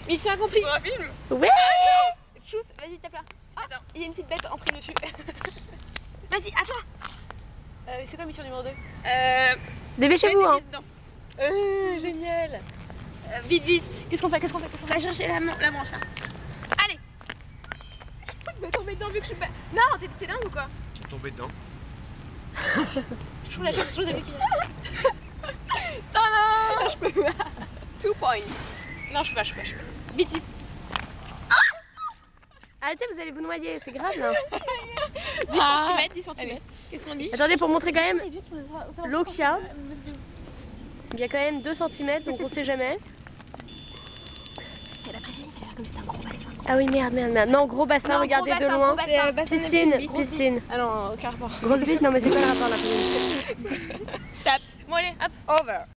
Mission accomplie. Pour un film. Ouais. Chousse, vas-y, tape là. Ah, Attends. il y a une petite bête en prime dessus. Vas-y, à toi. C'est quoi mission numéro 2? Dépêchez-vous, hein. Génial. Vite, vite. Qu'est-ce qu'on fait? On va chercher la branche là. Allez. Je vais tomber dedans vu que je suis pas... Non, t'es dingue ou quoi? Tu es tombé dedans. Je trouve la chose avec qui. Tada. Je peux pas. 2 points. Non, je peux pas. Vite. Arrêtez, vous allez vous noyer, c'est grave là. 10 cm. Qu'est-ce qu'on dit? Attendez, pour montrer quand même l'eau qu'il y a. Il y a quand même 2 cm, donc on sait jamais. Elle a précisé qu'elle avait comme c'était un gros bassin. Ah oui, merde. Non, gros bassin, Non, regardez gros de bassin, loin. gros bassin. Piscine. Ah non, aucun rapport. Grosse bite, non mais c'est pas le rapport là. Stop. Bon allez, hop. Over.